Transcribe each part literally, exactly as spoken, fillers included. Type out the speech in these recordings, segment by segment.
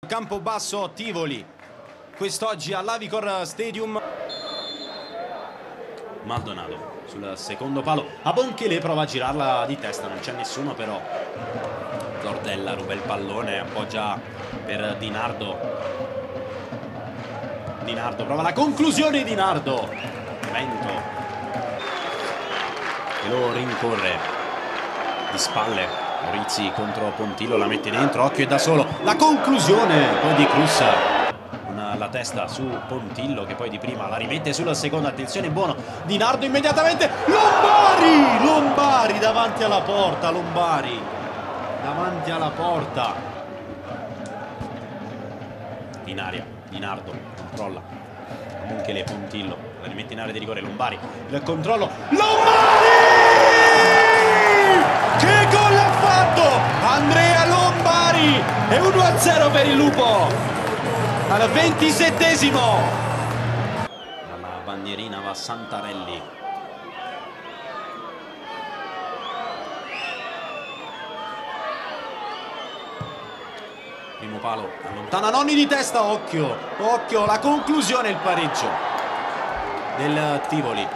Campobasso Tivoli, quest'oggi all'Avicor Stadium. Maldonado sul secondo palo, Abonchele prova a girarla di testa, non c'è nessuno però. Zordella ruba il pallone, appoggia per Di Nardo. Di Nardo prova la conclusione, Di Nardo. Vento e lo rincorre di spalle. Morizzi contro Pontillo, la mette dentro, occhio è da solo, la conclusione poi di Cruz, una, la testa su Pontillo che poi di prima la rimette sul secondo, attenzione buono, Di Nardo immediatamente, Lombari, Lombari davanti alla porta, Lombari davanti alla porta, in aria, Di Nardo controlla, comunque le Pontillo, la rimette in area di rigore, Lombari, il controllo, Lombari! Che gol ha fatto Andrea Lombari, è uno a zero per il Lupo al ventisettesimo. Dalla bandierina va Santarelli. Primo palo, allontana Nonni di testa, occhio, occhio, la conclusione, il pareggio del Tivoli.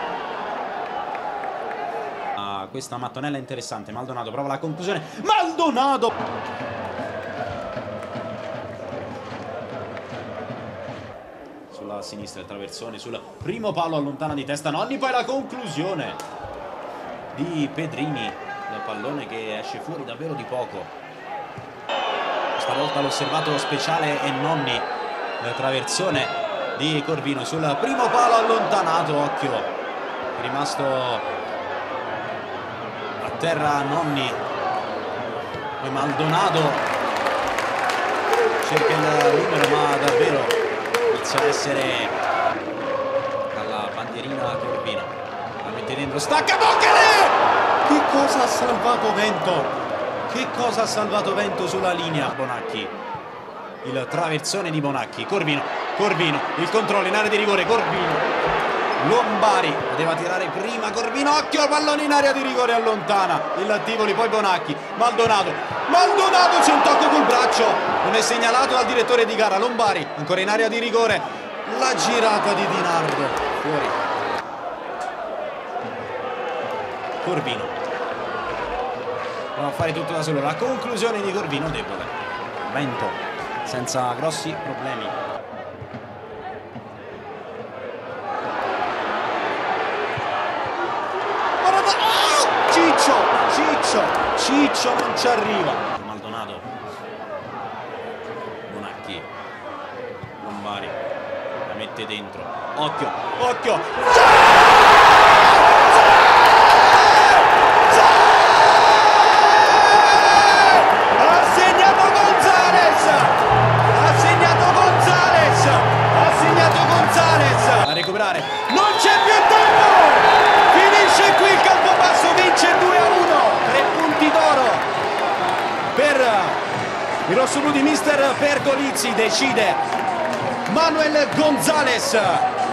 Questa mattonella interessante, Maldonado prova la conclusione, Maldonado! Sulla sinistra il traversone, sul primo palo allontana di testa Nonni, poi la conclusione di Pedrini, il pallone che esce fuori davvero di poco. Stavolta l'osservato speciale è Nonni, il traversone di Corvino sul primo palo allontanato, occhio, è rimasto terra Nonni, poi Maldonado cerca il numero ma davvero inizia a essere dalla bandierina Corvino, la mette dentro, stacca Abonchele! Che cosa ha salvato Vento, che cosa ha salvato Vento sulla linea, Bonacchi, il traversone di Bonacchi, Corvino, Corvino, il controllo in area di rigore, Corvino, Lombari poteva tirare prima, Corvino, occhio, pallone in area di rigore, allontana il Tivoli, poi Bonacchi, Maldonado, Maldonado c'è un tocco col braccio, non è segnalato dal direttore di gara, Lombari ancora in area di rigore, la girata di Di Nardo, fuori, Corvino prova a fare tutto da solo, la conclusione di Corvino debole, Vento senza grossi problemi. Ciccio, Ciccio, Ciccio non ci arriva. Maldonado, Bonacchi, Lombari, la mette dentro, occhio, occhio. Ha segnato Gonzalez, ha segnato Gonzalez, ha segnato Gonzalez. A recuperare, non c'è più tempo. Finisce qui il Campobasso, vince due a uno, tre punti d'oro per il rossoblu di mister Pergolizzi, decide Manuel Gonzalez.